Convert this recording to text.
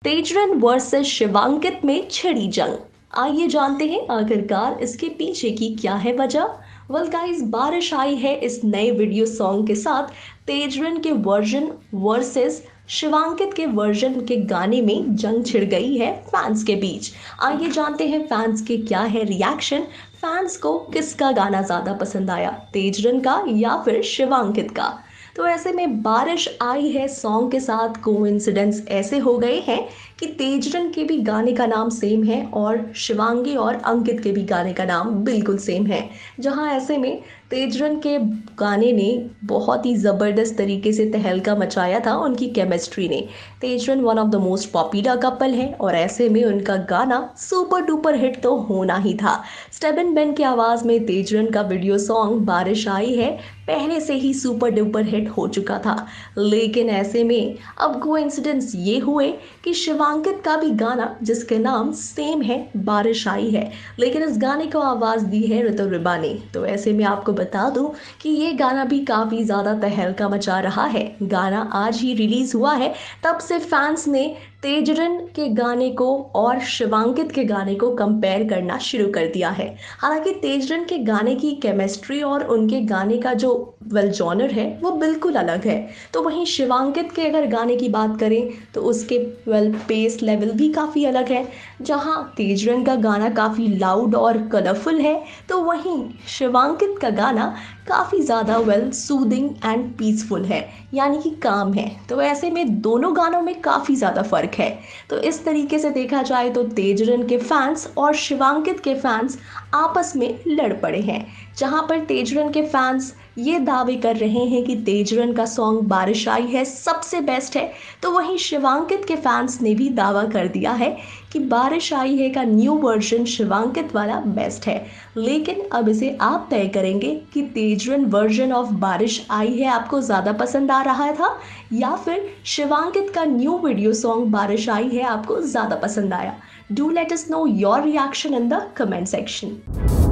तेजरन versus Shivankit में छिड़ी जंग। आइए जानते हैं आखिरकार इसके पीछे की क्या है वजह। वेल गाइस, बारिश आई है इस नए वीडियो सॉन्ग के साथ तेजरन के वर्जन वर्सेस शिवांकित के वर्जन के गाने में जंग छिड़ गई है फैंस के बीच। आइए जानते हैं फैंस के क्या है रिएक्शन। फैंस को किसका गाना ज्यादा पसंद आया, तेजरन का या फिर शिवांकित का? तो ऐसे में बारिश आई है सॉन्ग के साथ कोइंसिडेंस ऐसे हो गए हैं कि तेजरन के भी गाने का नाम सेम है और शिवांगी और अंकित के भी गाने का नाम बिल्कुल सेम है। जहां ऐसे में तेजरन के गाने ने बहुत ही ज़बरदस्त तरीके से तहलका मचाया था उनकी केमिस्ट्री ने। Tejran one of the most popular couple है और ऐसे में उनका गाना सुपर डुपर हिट तो होना ही था। स्टेबन बेन की आवाज़ में तेजरन का वीडियो सॉन्ग बारिश आई है पहले से ही सुपर डुपर हिट हो चुका था, लेकिन ऐसे में अब कोइंसिडेंस ये हुए कि शिवांकित का भी गाना जिसके नाम सेम है बारिश आई है, लेकिन इस गाने को आवाज़ दी है ऋतु रिबा ने। तो ऐसे में आपको बता दूं कि ये गाना भी काफ़ी ज़्यादा तहलका मचा रहा है। गाना आज ही रिलीज़ हुआ है, तब से फैंस ने तेजरन के गाने को और शिवांकित के गाने को कंपेयर करना शुरू कर दिया है। हालांकि तेजरन के गाने की केमिस्ट्री और उनके गाने का जो जॉनर है वो बिल्कुल अलग है। तो वहीं शिवांकित के अगर गाने की बात करें तो उसके पेस लेवल भी काफ़ी अलग है। जहां तेजरन का गाना काफ़ी लाउड और कलरफुल है, तो वहीं शिवांकित का गाना काफ़ी ज़्यादा सूदिंग एंड पीसफुल है, यानी कि काम है। तो ऐसे में दोनों गानों में काफ़ी ज़्यादा फ़र्क है। तो इस तरीके से देखा जाए तो तेजरन के फैंस और शिवांकित के फैंस आपस में लड़ पड़े हैं। जहां पर तेजरन के फैंस ये दावे कर रहे हैं कि तेजरन का सॉन्ग बारिश आई है सबसे बेस्ट है, तो वहीं शिवांकित के फैंस ने भी दावा कर दिया है कि बारिश आई है का न्यू वर्जन शिवांकित वाला बेस्ट है। लेकिन अब इसे आप तय करेंगे कि तेजरन वर्जन ऑफ बारिश आई है आपको ज़्यादा पसंद आ रहा था या फिर शिवांकित का न्यू वीडियो सॉन्ग बारिश आई है आपको ज़्यादा पसंद आया। Do let us know your reaction in the comment section.